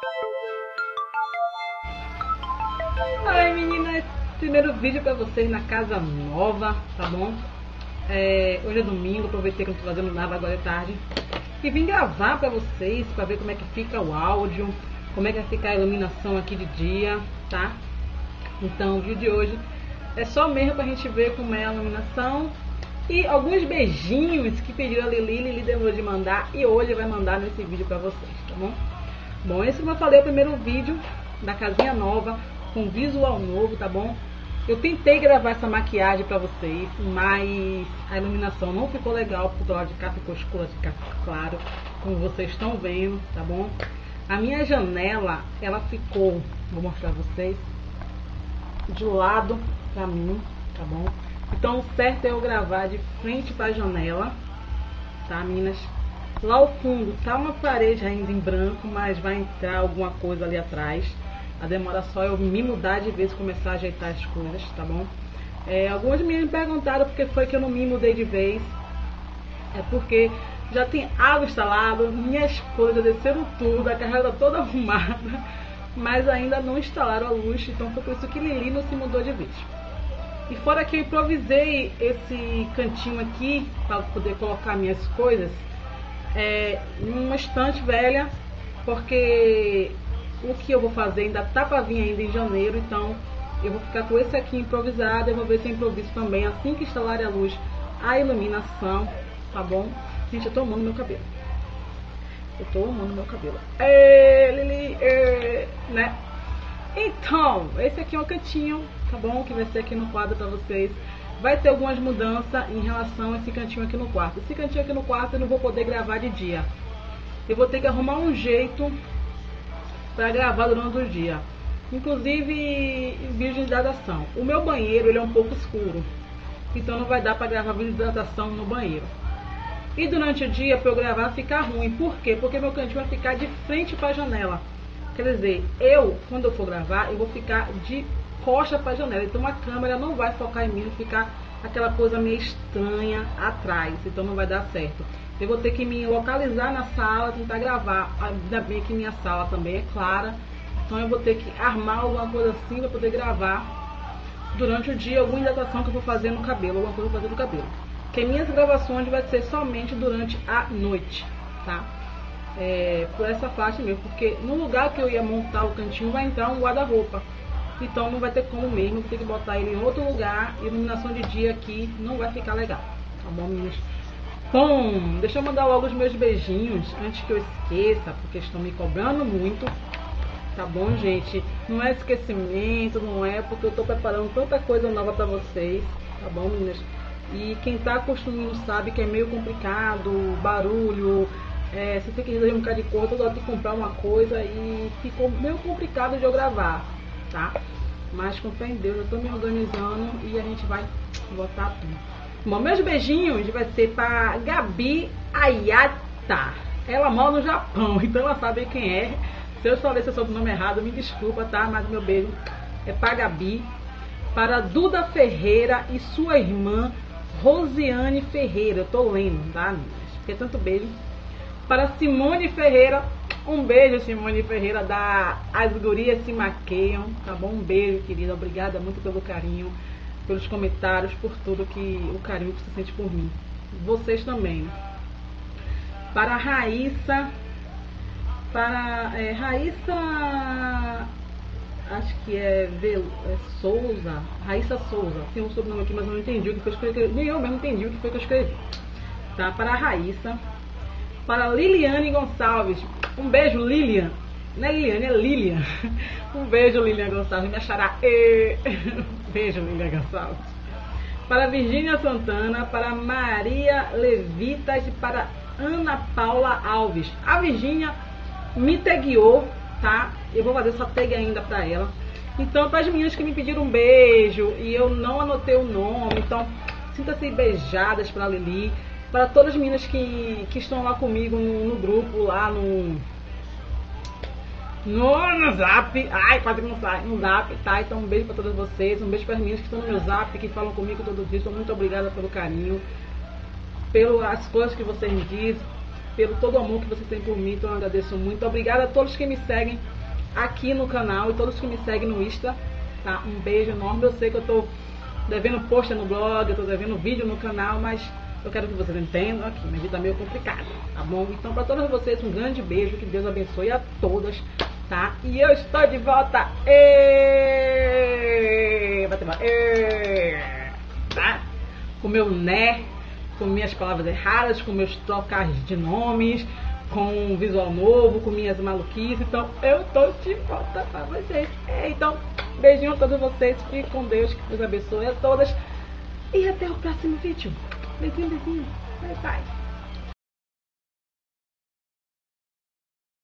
Oi meninas, primeiro vídeo pra vocês na casa nova, tá bom? Hoje é domingo, aproveitei que não tô fazendo nada, agora é tarde. E vim gravar pra vocês, pra ver como é que fica o áudio, como é que vai ficar a iluminação aqui de dia, tá? Então o vídeo de hoje é só mesmo pra gente ver como é a iluminação. E alguns beijinhos que pediu a Lili demorou de mandar e hoje vai mandar nesse vídeo pra vocês, tá bom? Bom, esse como eu falei é o primeiro vídeo da casinha nova, com visual novo, tá bom? Eu tentei gravar essa maquiagem pra vocês, mas a iluminação não ficou legal, porque do lado de cá ficou escuro, de cá ficou claro, como vocês estão vendo, tá bom? A minha janela, ela ficou, vou mostrar pra vocês, de lado pra mim, tá bom? Então o certo é eu gravar de frente pra janela, tá meninas? Lá ao fundo tá uma parede ainda em branco, mas vai entrar alguma coisa ali atrás. A demora só eu me mudar de vez e começar a ajeitar as coisas, tá bom? Algumas meninas me perguntaram porque foi que eu não me mudei de vez. É porque já tem água instalada, minhas coisas desceram tudo, a casa tá toda arrumada, mas ainda não instalaram a luz, então foi por isso que Lili não se mudou de vez. E fora que eu improvisei esse cantinho aqui para poder colocar minhas coisas numa estante velha, porque o que eu vou fazer ainda tá para vir ainda em janeiro, então eu vou ficar com esse aqui improvisado. Eu vou ver se eu improviso também assim que instalar a luz, a iluminação, tá bom? Gente, eu tô amando meu cabelo. Eu tô amando meu cabelo. Lili, né? Então, esse aqui é o cantinho, tá bom? Que vai ser aqui no quadro pra vocês. Vai ter algumas mudanças em relação a esse cantinho aqui no quarto. Esse cantinho aqui no quarto eu não vou poder gravar de dia. Eu vou ter que arrumar um jeito para gravar durante o dia. Inclusive vídeo de hidratação. O meu banheiro ele é um pouco escuro, então não vai dar para gravar vídeo de hidratação no banheiro. E durante o dia para eu gravar ficar ruim. Por quê? Porque meu cantinho vai ficar de frente para a janela. Quer dizer, quando eu for gravar, eu vou ficar de costa para a janela. Então a câmera não vai focar em mim, vai ficar aquela coisa meio estranha atrás. Então não vai dar certo. Eu vou ter que me localizar na sala, tentar gravar. Ainda bem que minha sala também é clara. Então eu vou ter que armar alguma coisa assim para poder gravar durante o dia alguma hidratação que eu vou fazer no cabelo, alguma coisa que eu vou fazer no cabelo. Porque minhas gravações vai ser somente durante a noite, tá? Por essa parte mesmo, porque no lugar que eu ia montar o cantinho vai entrar um guarda-roupa. Então não vai ter como mesmo, vou ter que botar ele em outro lugar. Iluminação de dia aqui não vai ficar legal, tá bom, meninas? Bom, deixa eu mandar logo os meus beijinhos antes que eu esqueça, porque estão me cobrando muito, tá bom, gente? Não é esquecimento, não é porque eu tô preparando tanta coisa nova pra vocês, tá bom, meninas? E quem tá acostumando sabe que é meio complicado, barulho, você tem que resolver um bocado de coisa, toda hora tem que comprar uma coisa e ficou meio complicado de eu gravar, tá? Mas com fé em Deus, eu tô me organizando e a gente vai botar tudo. Bom, meus beijinhos vai ser pra Gabi Ayata. Ela mora no Japão, então ela sabe quem é. Se eu falei seu sobrenome errado, me desculpa, tá? Mas meu beijo é pra Gabi. Para Duda Ferreira e sua irmã Rosiane Ferreira. Eu tô lendo, tá, amigas? Porque tanto beijo. Para Simone Ferreira. Um beijo, Simone Ferreira, da As Gurias Se Maqueiam, tá bom? Um beijo, querida. Obrigada muito pelo carinho, pelos comentários, por tudo o carinho que você sente por mim. Vocês também. Para a Raíssa, Raíssa, acho que Souza, Raíssa Souza, tem um sobrenome aqui, mas eu não entendi o que foi escrever, nem eu mesmo entendi o que foi que eu escrevi. Tá? Para a Raíssa, para Liliane Gonçalves, um beijo, Lilian. Não é Liliane, é Lilian. Um beijo, Lilian Gonçalves, me achará. Beijo, Lilian Gonçalves. Para Virgínia Santana, para Maria Levitas e para Ana Paula Alves. A Virgínia me tagueou, tá? Eu vou fazer essa tag ainda para ela. Então, para as meninas que me pediram um beijo e eu não anotei o nome, então sinta-se beijadas para Lili. Para todas as meninas que estão lá comigo no grupo, lá no Zap, ai, quase que não sai, no Zap, tá? Então um beijo para todas vocês, um beijo para as meninas que estão no meu Zap, que falam comigo todo dia. Muito obrigada pelo carinho, pelas coisas que vocês me dizem, pelo todo o amor que vocês têm por mim, então eu agradeço muito. Obrigada a todos que me seguem aqui no canal e todos que me seguem no Insta, tá? Um beijo enorme. Eu sei que eu tô devendo post no blog, eu tô devendo vídeo no canal, mas eu quero que vocês entendam aqui, minha vida é meio complicada, tá bom? Então, para todas vocês, um grande beijo, que Deus abençoe a todas, tá? E eu estou de volta, tá? Com meu né, com minhas palavras erradas, com meus trocas de nomes, com um visual novo, com minhas maluquices. Então, eu tô de volta para vocês. Então, beijinho a todos vocês, fiquem com Deus, que Deus abençoe a todas. E até o próximo vídeo. Beijinho, beijinho. Bye, bye.